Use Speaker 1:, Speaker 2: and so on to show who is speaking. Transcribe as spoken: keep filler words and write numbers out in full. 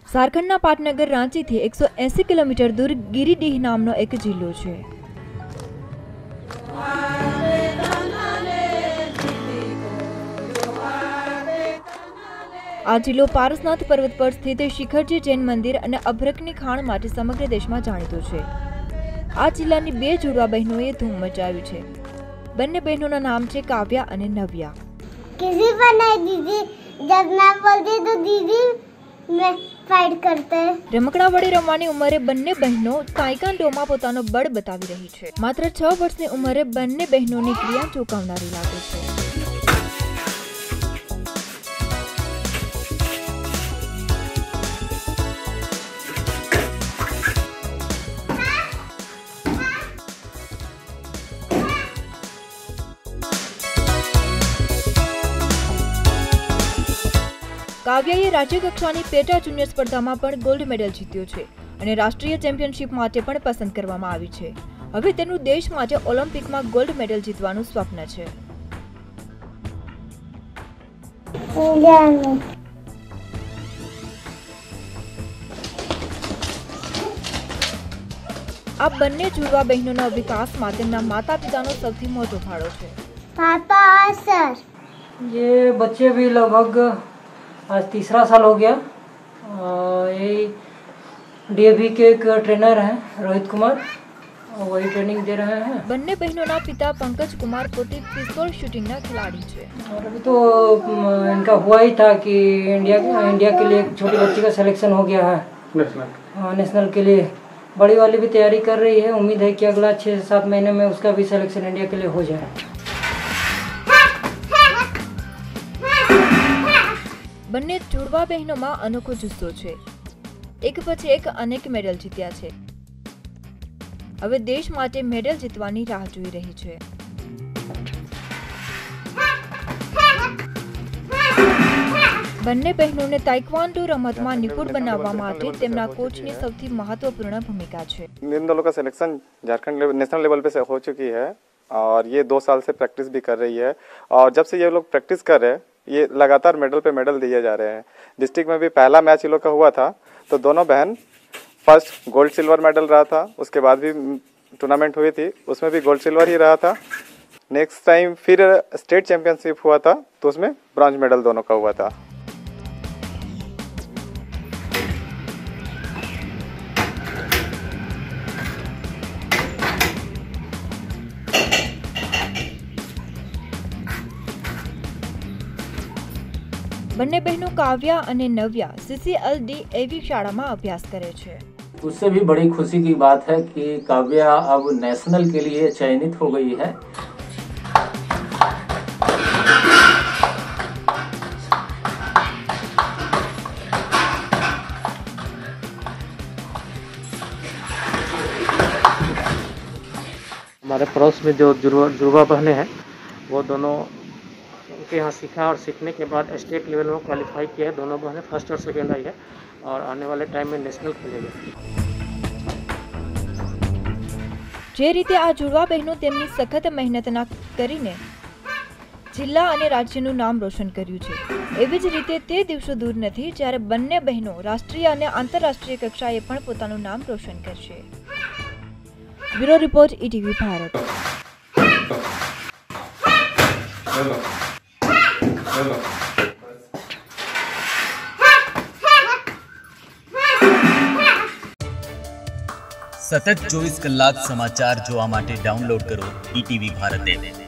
Speaker 1: ઝારખંડના પાટનગર રાંચીથી એકસો એંસી કિલોમીટર દૂર ગિરિડીહ નામનો એક જિલ્લો છે। આ જિલ્લો પારસનાથ પર્વત પર સ્થિત શિખરજી જૈન મંદિર અને અભ્રકની ખાણ માટે સમગ્ર દેશમાં જાણીતો છે। આ જિલ્લાની બે જોડવા બહેનોએ ધૂમ મચાવ્યું છે। બંને બહેનોના નામ છે કાવ્યા અને નવ્યા।
Speaker 2: किसी पर नहीं दीदी, जब मैं बोलती तो दीदी मैं फाइट करते।
Speaker 1: રમકડા વડે રમવાની ઉંમરે બંને બહેનો તાઇક્વાન્ડોમાં પોતાનો બળ બતાવી રહી છે। માત્ર છ વર્ષની ઉંમરે બંને બહેનોની ક્રિયા ચોંકાવનારી લાગે છે। કાવ્યાએ રાજ્ય કક્ષાની પેટા જુનિયર સ્પર્ધામાં પણ ગોલ્ડ મેડલ જીત્યો છે અને રાષ્ટ્રીય ચેમ્પિયનશિપ માટે પણ પસંદ કરવામાં આવી છે। હવે તેનું દેશ માટે ઓલિમ્પિકમાં ગોલ્ડ મેડલ જીતવાનું સ્વપ્ન છે। આ બંને જુડવા બહેનોના વિકાસમાં તેમના માતા પિતાનો સૌથી મોટો ફાળો છે।
Speaker 2: पापा सर,
Speaker 3: ये बच्चे भी लगभग आज तीसरा साल हो गया। ये डीएवी के एक ट्रेनर हैं रोहित कुमार, वही ट्रेनिंग दे रहे हैं।
Speaker 1: બંને બહેનોના पिता पंकज कुमार पोते पिस्तौल शूटिंगના खिलाड़ी છે।
Speaker 3: और अभी तो इनका हुआ ही था कि इंडिया इंडिया के लिए एक छोटी बच्ची का सिलेक्शन हो गया है नेशनल हाँ नेशनल के लिए। बड़ी वाली भी तैयारी कर रही है, उम्मीद है कि अगला छः से सात महीने में उसका भी सिलेक्शन इंडिया के लिए हो जाए।
Speaker 1: બંને જોડવા બહેનોમાં અનોખો જુસ્સો છે। એક પછી એક અનેક મેડલ જીત્યા છે। હવે દેશ માટે મેડલ જીતવાની રાહ જોઈ રહી છે। બંને બહેનોને તાઇક્વાન્ડો રમતમાં નિપુણ બનાવવા માટે તેમના કોચની સૌથી મહત્વપૂર્ણ ભૂમિકા છે।
Speaker 4: इन दोनों का selection Jharkhand level national level पे से हो चुकी है और ये दो साल से प्रैक्टिस भी कर रही है। और जब से ये लोग प्रैक्टिस कर रहे हैं ये लगातार मेडल पे मेडल दिए जा रहे हैं। डिस्ट्रिक्ट में भी पहला मैच ये लोग का हुआ था तो दोनों बहन फर्स्ट गोल्ड सिल्वर मेडल रहा था। उसके बाद भी टूर्नामेंट हुई थी उसमें भी गोल्ड सिल्वर ही रहा था। नेक्स्ट टाइम फिर स्टेट चैंपियनशिप हुआ था तो उसमें ब्रॉन्ज मेडल दोनों का हुआ था।
Speaker 1: બંને બહેનો કાવ્યા અને નવ્યા सीसीएलडी एवी શાળામાં અભ્યાસ કરે છે।
Speaker 5: उससे भी बड़ी खुशी की बात है कि काव्या अब नेशनल के लिए चयनित हो गई है।
Speaker 6: हमारे पड़ोस में जो जुड़वा जुड़वा बहनें हैं वो दोनों उनके यहाँ सीखा और सीखने के बाद स्टेट लेवल में क्वालिफाई किया है। दोनों बहनें फर्स्ट और सेकेंड आई है और आने वाले टाइम में नेशनल खेलेंगे।
Speaker 1: જે રીતે આ જોડવા બહેનો તેમની સખત મહેનતના કરીને જિલ્લા અને રાજ્યનું નામ રોશન કર્યું છે, એવી જ રીતે તે દિવસો દૂર નથી જ્યારે બંને બહેનો રાષ્ટ્રીય અને આંતરરાષ્ટ્રીય કક્ષાએ પણ પોતાનું નામ રોશન કરશે। Bureau report ETV Bharat.
Speaker 7: સતત ચોવીસ કલાક સમાચાર જોવા માટે ડાઉનલોડ કરો ઈટીવી ભારત એપ।